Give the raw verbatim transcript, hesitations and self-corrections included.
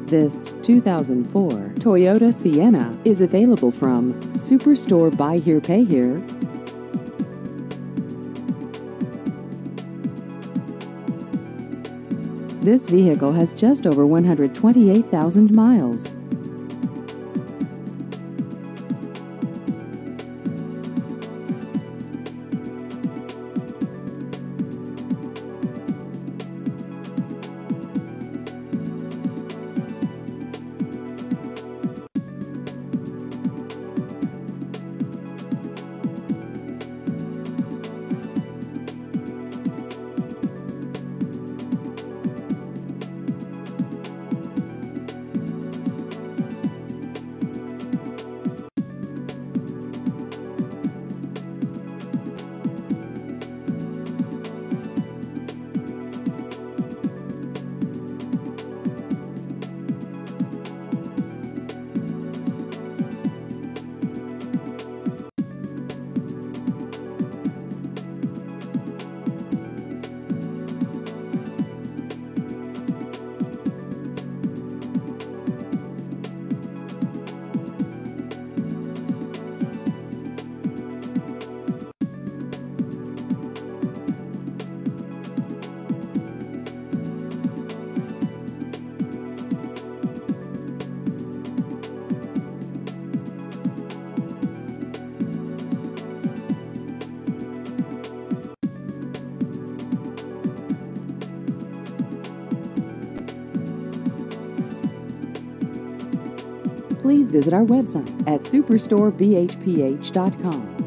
This two thousand four Toyota Sienna is available from Superstore Buy Here Pay Here. This vehicle has just over one hundred twenty-eight thousand miles. Please visit our website at superstore b h p h dot com.